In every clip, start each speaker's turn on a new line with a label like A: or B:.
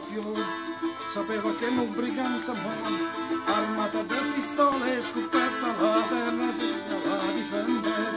A: fiore, sapeva che l'obbligante mano, armata da pistole e scoperta la terra si la difendere.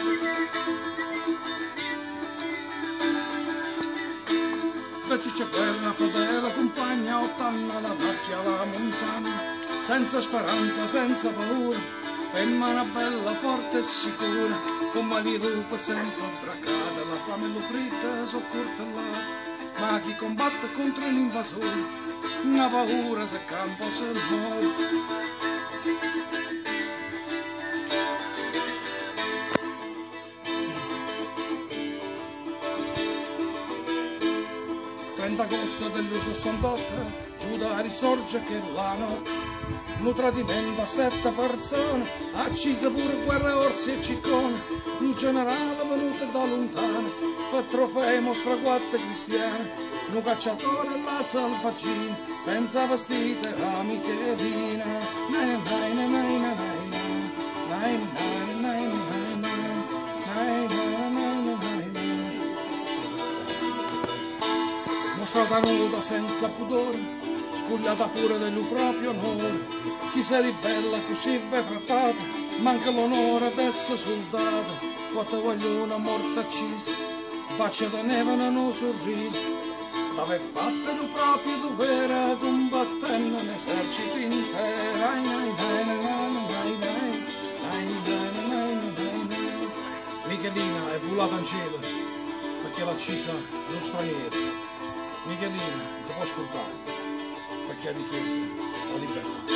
A: Da ciccia quella fedele compagna, 8 anni la macchia alla montagna, senza speranza, senza paura, femmina bella, forte e sicura, come li lupa sempre bracata, la fame e lo fritta soccortellata. Ma chi combatte contro l'invasore, una paura se campo se muore. 30 agosto del 68, Giuda risorge che la notte, un tradimento a 7 persone, accise pure guerra, orsi e ciccone, un generale venuto da lontano, per trofei mostra 4 cristiani, un cacciatore alla salvagina, senza vestite a Michelina. Mostrata nuda senza pudore, scugliata pure del proprio onore, chi si ribella così va trattata, manca l'onore d'essere soldato, quattro guaglione morta accisa, faccia da neve non sorriso, l'ave fatta il proprio dovere, combattendo un esercito intero. Michelina è volata in cielo, perché l'ha accisa lo straniero. Michelina non si può ascoltare, perché ha difeso la libertà.